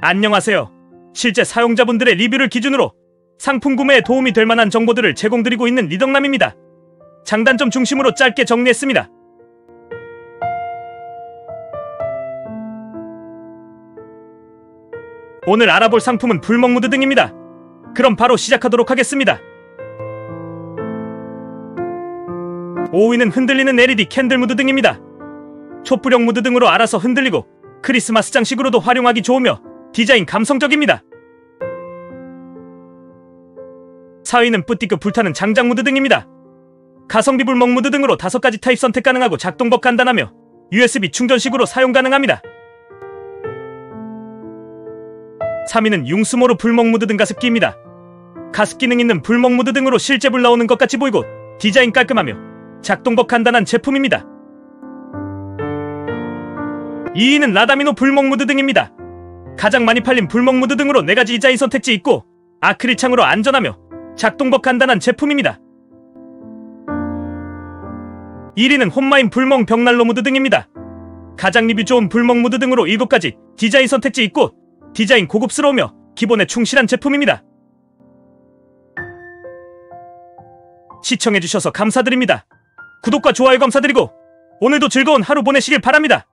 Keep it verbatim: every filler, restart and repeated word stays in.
안녕하세요. 실제 사용자분들의 리뷰를 기준으로 상품 구매에 도움이 될 만한 정보들을 제공드리고 있는 리덕남입니다. 장단점 중심으로 짧게 정리했습니다. 오늘 알아볼 상품은 불멍무드 등입니다. 그럼 바로 시작하도록 하겠습니다. 오 위는 흔들리는 엘이디 캔들 무드 등입니다. 촛불형 무드 등으로 알아서 흔들리고 크리스마스 장식으로도 활용하기 좋으며 디자인 감성적입니다. 사 위는 뿌띠급 불타는 장작 무드 등입니다. 가성비 불멍 무드 등으로 다섯 가지 타입 선택 가능하고 작동법 간단하며 유에스비 충전식으로 사용 가능합니다. 삼 위는 융스모르 불멍 무드 등 가습기입니다. 가습 기능 있는 불멍 무드 등으로 실제 불 나오는 것 같이 보이고 디자인 깔끔하며 작동법 간단한 제품입니다. 이 위는 라다미노 불멍 무드 등입니다. 가장 많이 팔린 불멍 무드 등으로 네 가지 디자인 선택지 있고 아크릴 창으로 안전하며 작동법 간단한 제품입니다. 일 위는 홈마인 불멍 벽난로 무드 등입니다. 가장 리뷰 좋은 불멍 무드 등으로 일곱 가지 디자인 선택지 있고 디자인 고급스러우며 기본에 충실한 제품입니다. 시청해주셔서 감사드립니다. 구독과 좋아요 감사드리고 오늘도 즐거운 하루 보내시길 바랍니다.